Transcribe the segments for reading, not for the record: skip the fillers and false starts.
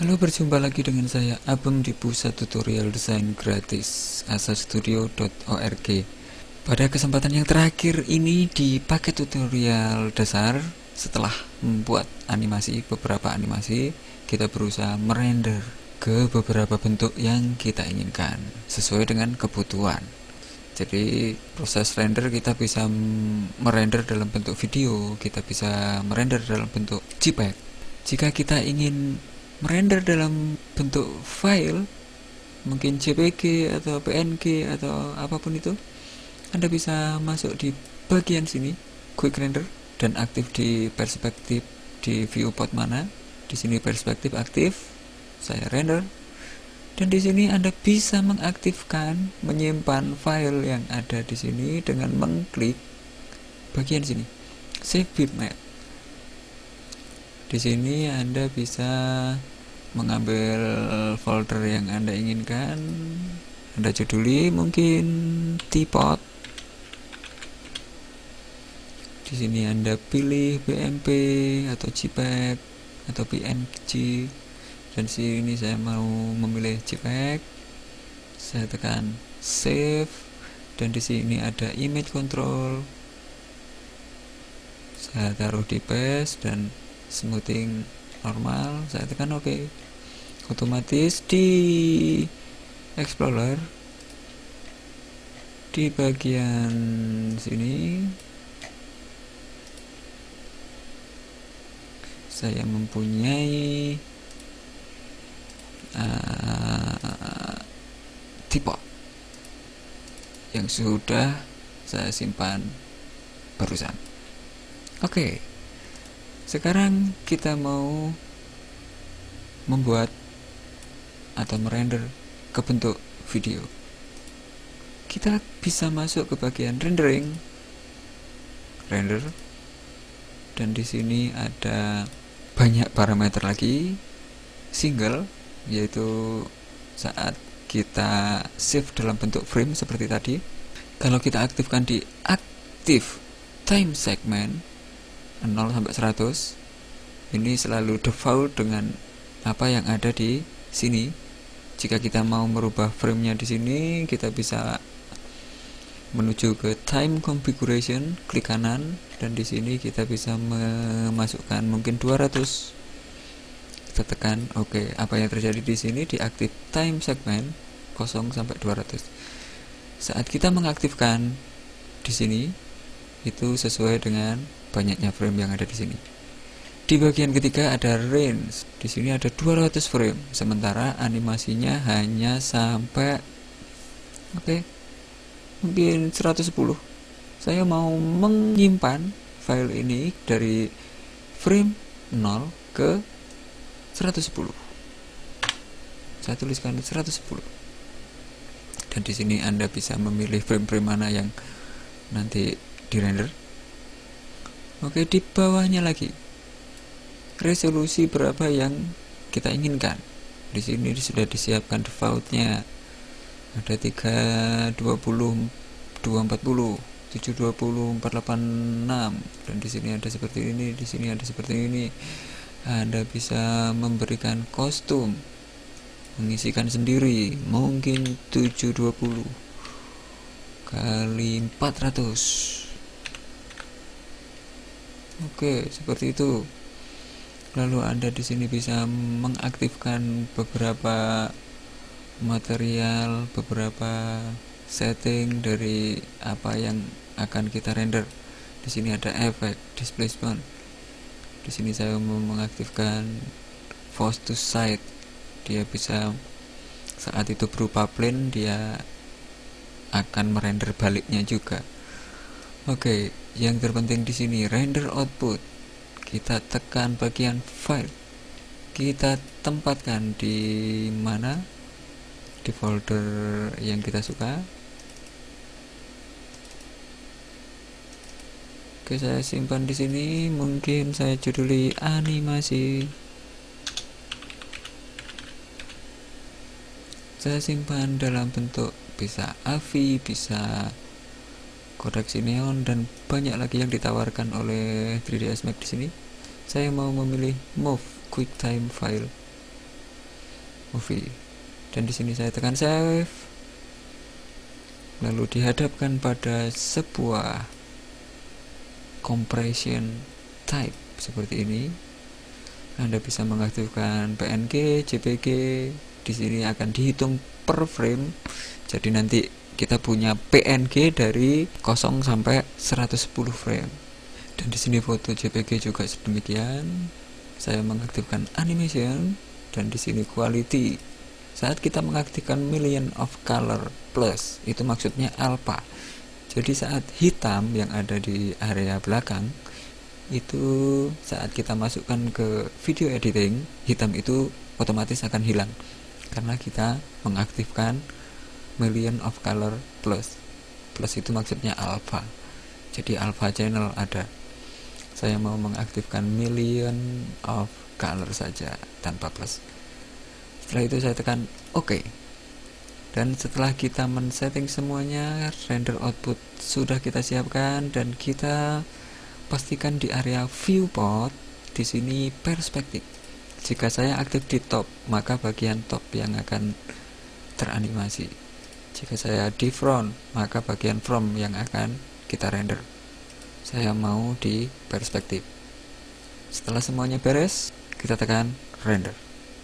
Halo, berjumpa lagi dengan saya Abem di pusat tutorial desain gratis asastudio.org. Pada kesempatan yang terakhir ini di paket tutorial dasar, setelah membuat beberapa animasi, kita berusaha merender ke beberapa bentuk yang kita inginkan sesuai dengan kebutuhan. Jadi proses render kita bisa merender dalam bentuk video, kita bisa merender dalam bentuk JPEG. Jika kita ingin merender dalam bentuk file, mungkin JPG atau PNG atau apapun itu, Anda bisa masuk di bagian sini, quick render, dan aktif di perspektif di viewport mana. Di sini perspektif aktif, saya render. Dan di sini Anda bisa mengaktifkan menyimpan file yang ada di sini dengan mengklik bagian sini, Save Bitmap. Di sini Anda bisa mengambil folder yang Anda inginkan. Anda juduli mungkin teapot. Di sini Anda pilih BMP atau JPEG atau PNG. Dan sini saya mau memilih JPEG. Saya tekan save, dan di sini ada image control. Saya taruh di paste dan smoothing normal. Saya tekan OK. Otomatis di Explorer di bagian sini saya mempunyai teapot yang sudah saya simpan barusan. Oke, sekarang kita mau membuat atau merender ke bentuk video. Kita bisa masuk ke bagian rendering, render, dan di sini ada banyak parameter lagi. Single, yaitu saat kita save dalam bentuk frame seperti tadi. Kalau kita aktifkan di aktif time segment 0 sampai 100, ini selalu default dengan apa yang ada di sini. Jika kita mau merubah framenya di sini, kita bisa menuju ke time configuration, klik kanan, dan di sini kita bisa memasukkan mungkin 200. Kita tekan OK. Apa yang terjadi di sini di aktif time segment 0 sampai 200. Saat kita mengaktifkan di sini, itu sesuai dengan banyaknya frame yang ada di sini. Di bagian ketiga ada range. Di sini ada 200 frame, sementara animasinya hanya sampai mungkin 110. Saya mau menyimpan file ini dari frame 0 ke 110. Saya tuliskan 110. Dan di sini Anda bisa memilih frame-frame mana yang nanti dirender. Oke, di bawahnya lagi resolusi berapa yang kita inginkan. Di sini sudah disiapkan defaultnya. Ada 320, 240, 720, 486, dan di sini ada seperti ini, di sini ada seperti ini. Anda bisa memberikan kostum, mengisikan sendiri, mungkin 720 kali 400. Oke, seperti itu. Lalu Anda di sini bisa mengaktifkan beberapa material, beberapa setting dari apa yang akan kita render. Di sini ada efek, displacement. Di sini saya mau mengaktifkan force to side. Dia bisa saat itu berupa plane, dia akan merender baliknya juga. Oke, yang terpenting di sini render output. Kita tekan bagian file. Kita tempatkan di mana? Di folder yang kita suka. Oke, saya simpan di sini. Mungkin saya juduli animasi. Saya simpan dalam bentuk bisa AVI, bisa koreksi neon, dan banyak lagi yang ditawarkan oleh 3ds Max di sini. Saya mau memilih Move QuickTime File. movie. Dan di sini saya tekan save, lalu dihadapkan pada sebuah compression type seperti ini. Anda bisa mengaktifkan PNG, JPG. Di sini akan dihitung per frame. Jadi nanti kita punya PNG dari 0 sampai 110 frame. Dan di sini foto JPG juga sedemikian. Saya mengaktifkan animation dan di sini quality. Saat kita mengaktifkan million of color plus, itu maksudnya alpha. Jadi saat hitam yang ada di area belakang itu saat kita masukkan ke video editing, hitam itu otomatis akan hilang karena kita mengaktifkan million of color plus. Plus itu maksudnya alpha. Jadi alpha channel ada. Saya mau mengaktifkan million of color saja tanpa plus. Setelah itu saya tekan OK. Dan setelah kita men-setting semuanya, render output sudah kita siapkan dan kita pastikan di area viewport di sini perspektif. Jika saya aktif di top, maka bagian top yang akan teranimasi. Jika saya di front, maka bagian front yang akan kita render. Saya mau di perspektif. Setelah semuanya beres, kita tekan render.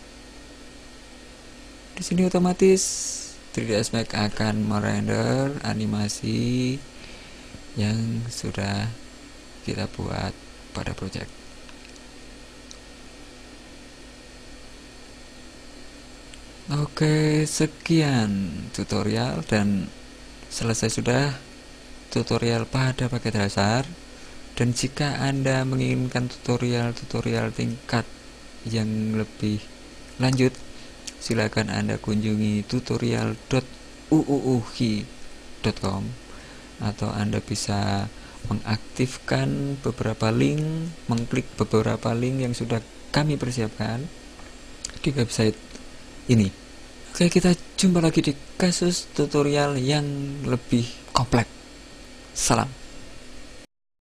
Di sini otomatis 3ds Max akan merender animasi yang sudah kita buat pada project. Oke, sekian tutorial dan selesai sudah tutorial pada paket dasar. Dan jika Anda menginginkan tutorial tingkat yang lebih lanjut, silakan Anda kunjungi tutorial.uuuhi.com atau Anda bisa mengaktifkan beberapa link, mengklik beberapa link yang sudah kami persiapkan di website ini. Oke, kita jumpa lagi di kasus tutorial yang lebih kompleks. Salam.